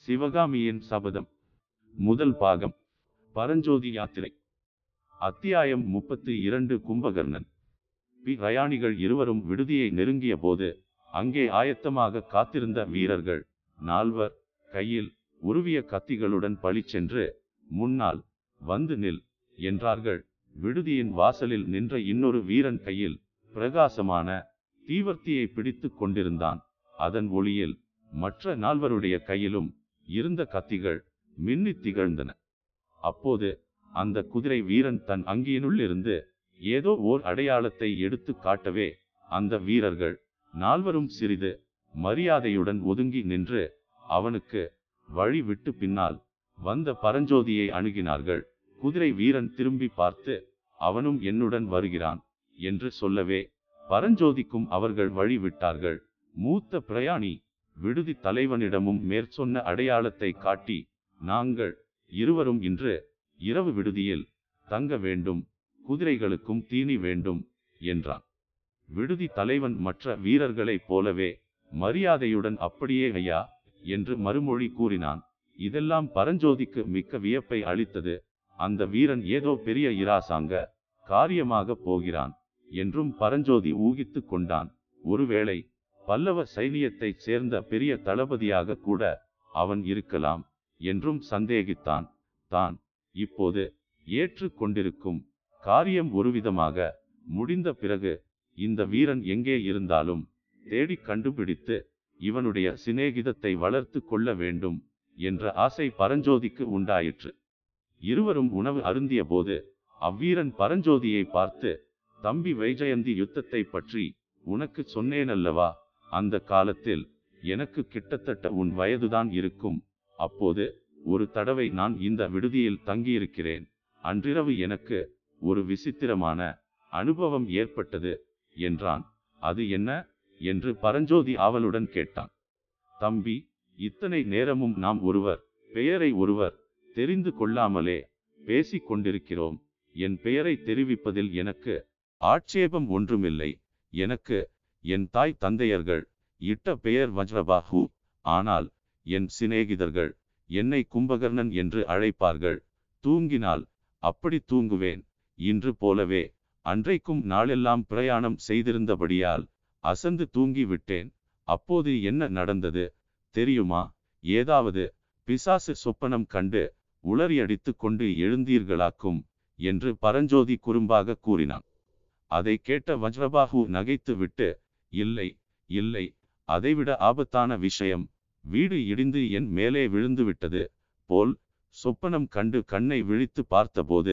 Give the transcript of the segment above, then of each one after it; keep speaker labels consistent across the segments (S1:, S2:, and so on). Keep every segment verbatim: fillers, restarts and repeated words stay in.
S1: சிவகாமியின் சபதம். முதல் பாகம். பரஞ்சோதி யாத்திரை. அத்தியாயம் முப்பத்தி இரண்டு. கும்பகர்ணன். பி பிரயாணிகள் இருவரும் விடுதியை நெருங்கிய போது அங்கே ஆயத்தமாக காத்திருந்த வீரர்கள் நால்வர் கையில் உருவிய கத்திகளுடன் பளிச்சென்று முன்னால் வந்து நில் என்றார்கள். விடுதியின் வாசலில் நின்ற இன்னொரு வீரன் கையில் பிரகாசமான தீவர்த்தியை பிடித்து கொண்டிருந்தான். அதன் ஒளியில் மற்ற நால்வருடைய கையிலும் இருந்த கத்திகள் மின்னி திகழ்ந்தன. அப்போது அந்த குதிரை வீரன் தன் அங்கியினுள்ளிருந்து ஏதோ ஓர் அடையாளத்தை எடுத்து காட்டவே அந்த வீரர்கள் நால்வரும் சிறிது மரியாதையுடன் ஒதுங்கி நின்று அவனுக்கு வழி விட்டு பின்னால் வந்த பரஞ்சோதியை அணுகினார்கள். குதிரை வீரன் திரும்பி பார்த்து அவனும் என்னுடன் வருகிறான் என்று சொல்லவே பரஞ்சோதிக்கும் அவர்கள் வழி விட்டார்கள். மூத்த பிரயாணி விடுதி தலைவனிடமும் மேற்சொன்ன அடையாளத்தை காட்டி, நாங்கள் இருவரும் இன்று இரவு விடுதியில் தங்க வேண்டும், குதிரைகளுக்கும் தீனி வேண்டும் என்றான். விடுதி தலைவன் மற்ற வீரர்களைப் போலவே மரியாதையுடன் அப்படியே ஐயா என்று மறுமொழி கூறினான். இதெல்லாம் பரஞ்சோதிக்கு மிக்க வியப்பை அளித்தது. அந்த வீரன் ஏதோ பெரிய இராசாங்க காரியமாக போகிறான் என்றும் பரஞ்சோதி ஊகித்து கொண்டான். ஒருவேளை பல்லவ சைனியத்தைச் சேர்ந்த பெரிய தளபதியாக கூட அவன் இருக்கலாம் என்றும் சந்தேகித்தான். தான் இப்போது ஏற்று கொண்டிருக்கும் காரியம் ஒருவிதமாக முடிந்த பிறகு இந்த வீரன் எங்கே இருந்தாலும் தேடி கண்டுபிடித்து இவனுடைய சிநேகிதத்தை வளர்த்து கொள்ள வேண்டும் என்ற ஆசை பரஞ்சோதிக்கு உண்டாயிற்று. இருவரும் உணவு அருந்திய போது அவ்வீரன் பரஞ்சோதியை பார்த்து, தம்பி வைஜயந்தி யுத்தத்தை பற்றி உனக்கு சொன்னேனல்லவா, அந்த காலத்தில் எனக்கு கிட்டத்தட்ட உன் வயதுதான் இருக்கும். அப்போது ஒரு தடவை நான் இந்த விடுதியில் தங்கியிருக்கிறேன். அன்றிரவு எனக்கு ஒரு விசித்திரமான அனுபவம் ஏற்பட்டது என்றான். அது என்ன என்று பரஞ்சோதி ஆவலுடன் கேட்டான். தம்பி, இத்தனை நேரமும் நாம் ஒருவர் பெயரை ஒருவர் தெரிந்து கொள்ளாமலே பேசி கொண்டிருக்கிறோம். என் பெயரை தெரிவிப்பதில் எனக்கு ஆட்சேபம் ஒன்றுமில்லை. எனக்கு என் தாய் தந்தையர்கள் இட்ட பெயர் வஜ்ரபாஹு. ஆனால் என் சிநேகிதர்கள் என்னை கும்பகர்ணன் என்று அழைப்பார்கள். தூங்கினால் அப்படி தூங்குவேன். இன்று போலவே அன்றைக்கும் நாளெல்லாம் பிரயாணம் செய்திருந்தபடியால் அசந்து தூங்கி விட்டேன். அப்போது என்ன நடந்தது தெரியுமா? ஏதாவது பிசாசு சொப்பனம் கண்டு உளறியடித்து கொண்டு எழுந்தீர்களாக்கும் என்று பரஞ்சோதி குறும்பாக கூறினான். அதை கேட்ட வஜ்ரபாஹு நகைத்து விட்டு, இல்லை இல்லை, அதைவிட ஆபத்தான விஷயம். வீடு இடிந்து என் மேலே விழுந்து விட்டது போல் சொப்பனம் கண்டு கண்ணை விழித்து பார்த்தபோது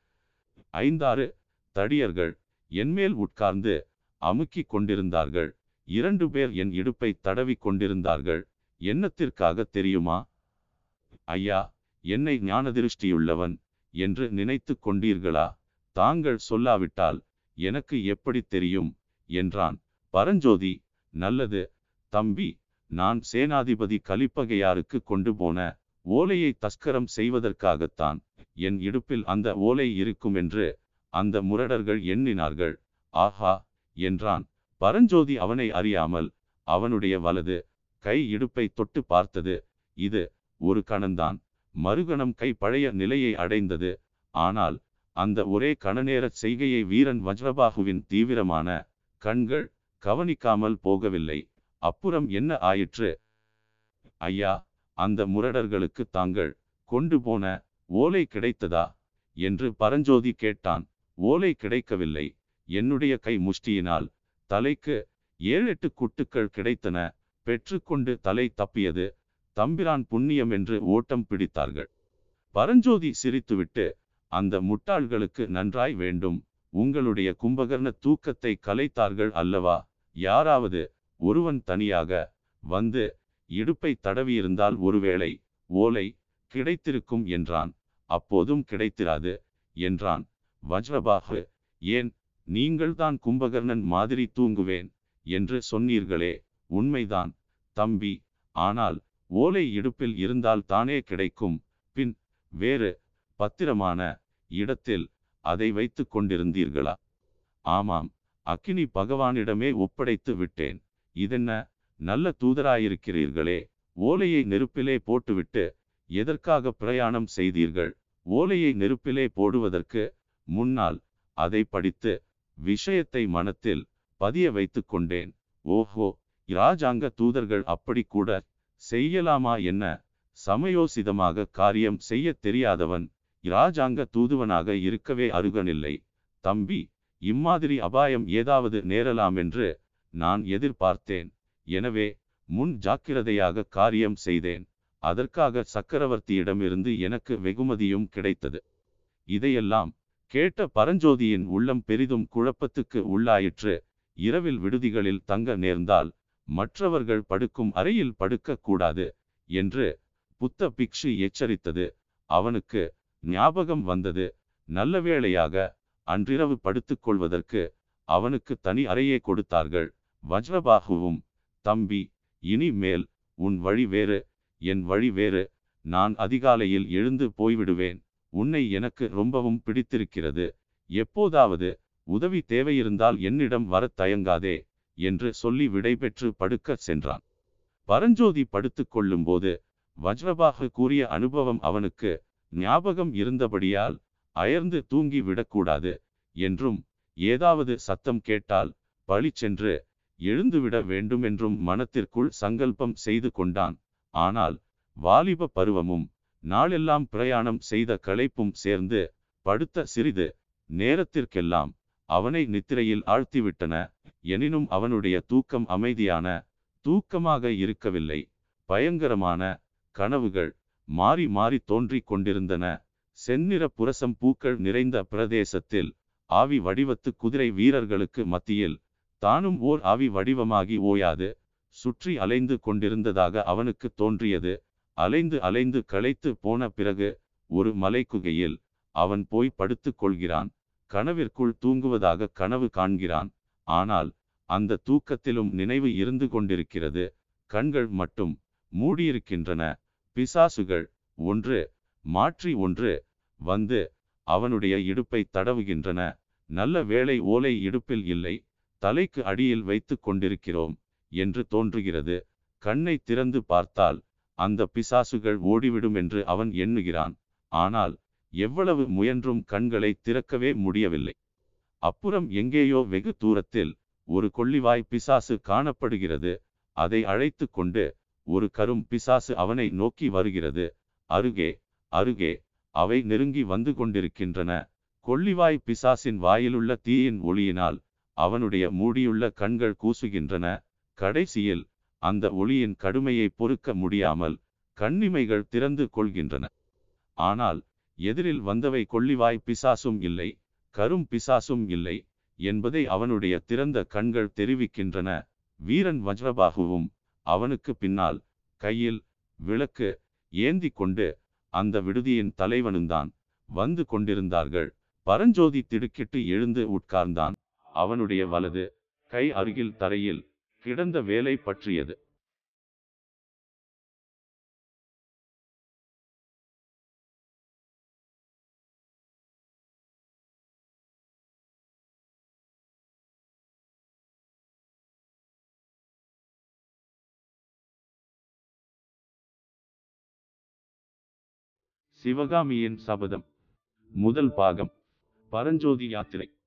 S1: ஐந்தாறு தடியர்கள் என்மேல் உட்கார்ந்து அமுக்கி கொண்டிருந்தார்கள். இரண்டு பேர் என் இடுப்பை தடவி கொண்டிருந்தார்கள். என்னத்திற்காக தெரியுமா? ஐயா, என்னை ஞானதிருஷ்டியுள்ளவன் என்று நினைத்து கொண்டீர்களா? தாங்கள் சொல்லாவிட்டால் எனக்கு எப்படி தெரியும் என்றான். பரஞ்சோதி, நல்லது தம்பி, நான் சேனாதிபதி கலிப்பகையாருக்கு கொண்டு போன ஓலையை தஸ்கரம் செய்வதற்காகத்தான் என் இடுப்பில் அந்த ஓலை இருக்கும் என்று அந்த முரடர்கள் எண்ணினார்கள். ஆஹா என்றான். பரஞ்சோதி அவனை அறியாமல் அவனுடைய வலது கை இடுப்பை தொட்டு பார்த்தது. இது ஒரு கணந்தான். மறுகணம் கை பழைய நிலையை அடைந்தது. ஆனால் அந்த ஒரே கணநேர செய்கையை வீரன் வஜ்ரபாஹுவின் தீவிரமான கண்கள் கவனிக்காமல் போகவில்லை. அப்புறம் என்ன ஆயிற்று? ஐயா, அந்த முரடர்களுக்கு தாங்கள் கொண்டு போன ஓலை கிடைத்ததா என்று பரஞ்சோதி கேட்டான். ஓலை கிடைக்கவில்லை. என்னுடைய கை முஷ்டியினால் தலைக்கு ஏழெட்டு குட்டுக்கள் கிடைத்தன. பெற்றுக்கொண்டு தலை தப்பியது. தம்பிரான் புண்ணியம் என்று ஓட்டம் பிடித்தார்கள். பரஞ்சோதி சிரித்துவிட்டு, அந்த முட்டாள்களுக்கு நன்றாய் வேண்டும். உங்களுடைய கும்பகர்ண தூக்கத்தை கலைத்தார்கள் அல்லவா? யாராவது ஒருவன் தனியாக வந்து இடுப்பை தடவியிருந்தால் ஒருவேளை ஓலை கிடைத்திருக்கும் என்றான். அப்போதும் கிடைத்திராது என்றான். வஜ்ரபாஹு, ஏன், நீங்கள்தான் கும்பகர்ணன் மாதிரி தூங்குவேன் என்று சொன்னீர்களே. உண்மைதான் தம்பி, ஆனால் ஓலை இடுப்பில் இருந்தால் தானே கிடைக்கும். பின் வேறு பத்திரமான இடத்தில் அதை வைத்து கொண்டிருந்தீர்களா? ஆமாம், அக்கினி பகவானிடமே ஒப்படைத்து விட்டேன். இதென்ன, நல்ல தூதராயிருக்கிறீர்களே, ஓலையை நெருப்பிலே போட்டுவிட்டு எதற்காக பிரயாணம் செய்தீர்கள்? ஓலையை நெருப்பிலே போடுவதற்கு முன்னால் அதை படித்து விஷயத்தை மனத்தில் பதிய வைத்து கொண்டேன். ஓஹோ, இராஜாங்க தூதர்கள் அப்படி கூட செய்யலாமா என்ன? சமயோசிதமாக காரியம் செய்ய தெரியாதவன் இராஜாங்க தூதுவனாக இருக்கவே அருகனில்லை. தம்பி, இம்மாதிரி அபாயம் ஏதாவது நேரலாமென்று நான் எதிர்பார்த்தேன். எனவே முன் ஜாக்கிரதையாக காரியம் செய்தேன். அதற்காக சக்கரவர்த்தியிடமிருந்து எனக்கு வெகுமதியும் கிடைத்தது. இதையெல்லாம் கேட்ட பரஞ்சோதியின் உள்ளம் பெரிதும் குழப்பத்துக்கு உள்ளாயிற்று. இரவில் விடுதிகளில் தங்க நேர்ந்தால் மற்றவர்கள் படுக்கும் அறையில் படுக்க கூடாது என்று புத்த பிக்ஷு எச்சரித்தது அவனுக்கு ஞாபகம் வந்தது. நல்ல வேளையாக அன்றிரவு படுத்துக் கொள்வதற்கு அவனுக்கு தனி அறையே கொடுத்தார்கள். வஜ்ரபாகுவும், தம்பி, இனி மேல் உன் வழி வேறு, என் வழி வேறு. நான் அதிகாலையில் எழுந்து போய்விடுவேன். உன்னை எனக்கு ரொம்பவும் பிடித்திருக்கிறது. எப்போதாவது உதவி தேவையிருந்தால் என்னிடம் வரத் தயங்காதே என்று சொல்லி விடைபெற்று படுக்க சென்றான். பரஞ்சோதி படுத்து கொள்ளும்போது வஜ்ரபாகு கூறிய அனுபவம் அவனுக்கு ஞாபகம் இருந்தபடியால் அயர்ந்து தூங்கி விடக்கூடாது என்றும் ஏதாவது சத்தம் கேட்டால் பளிச்சென்று எழுந்துவிட வேண்டுமென்றும் மனத்திற்குள் சங்கல்பம் செய்து கொண்டான். ஆனால் வாலிப பருவமும் நாளெல்லாம் பிரயாணம் செய்த களைப்பும் சேர்ந்து படுத்த சிறிது நேரத்திற்கெல்லாம் அவனை நித்திரையில் ஆழ்த்திவிட்டன. எனினும் அவனுடைய தூக்கம் அமைதியான தூக்கமாக இருக்கவில்லை. பயங்கரமான கனவுகள் மாறி மாறி தோன்றிக் கொண்டிருந்தன. செந்நிற புரசம் பூக்கள் நிறைந்த பிரதேசத்தில் ஆவி வடிவத்து குதிரை வீரர்களுக்கு மத்தியில் தானும் ஓர் ஆவி வடிவமாகி ஓயாது சுற்றி அலைந்து கொண்டிருந்ததாக அவனுக்கு தோன்றியது. அலைந்து அலைந்து களைத்து போன பிறகு ஒரு மலைக்குகையில் அவன் போய் படுத்து கொள்கிறான். கனவிற்குள் தூங்குவதாக கனவு காண்கிறான். ஆனால் அந்த தூக்கத்திலும் நினைவு இருந்து கொண்டிருக்கிறது. கண்கள் மட்டும் மூடியிருக்கின்றன. பிசாசுகள் ஒன்று மாற்றி ஒன்று வந்து அவனுடைய இடுப்பை தடவுகின்றன. நல்ல வேளை ஓலை இடுப்பில் இல்லை, தலைக்கு அடியில் வைத்து கொண்டிருக்கிறோம் என்று தோன்றுகிறது. கண்ணை திறந்து பார்த்தால் அந்த பிசாசுகள் ஓடிவிடும் என்று அவன் எண்ணுகிறான். ஆனால் எவ்வளவு முயன்றும் கண்களை திறக்கவே முடியவில்லை. அப்புறம் எங்கேயோ வெகு தூரத்தில் ஒரு கொள்ளிவாய் பிசாசு காணப்படுகிறது. அதை அழைத்து கொண்டு ஒரு கரும் பிசாசு அவனை நோக்கி வருகிறது. அருகே அருகே அவை நெருங்கி வந்து கொண்டிருக்கின்றன. கொள்ளிவாய் பிசாசின் வாயிலுள்ள தீயின் ஒளியினால் அவனுடைய மூடியுள்ள கண்கள் கூசுகின்றன. கடைசியில் அந்த ஒளியின் கடுமையை பொறுக்க முடியாமல் கண்ணிமைகள் திறந்து கொள்கின்றன. ஆனால் எதிரில் வந்தவை கொள்ளிவாய் பிசாசும் இல்லை, கரும் பிசாசும் இல்லை என்பதை அவனுடைய திறந்த கண்கள் தெரிவிக்கின்றன. வீரன் வஜ்ரபாகுவும் அவனுக்கு பின்னால் கையில் விளக்கு ஏந்தி கொண்டு அந்த விடுதியின் தலைவனுந்தான் வந்து கொண்டிருந்தார்கள். பரஞ்சோதி திடுக்கிட்டு எழுந்து உட்கார்ந்தான். அவனுடைய வலது கை அருகில் தரையில் கிடந்த வேலை பற்றியது. சிவகாமியின் சபதம் முதல் பாகம். பரஞ்சோதி யாத்திரை.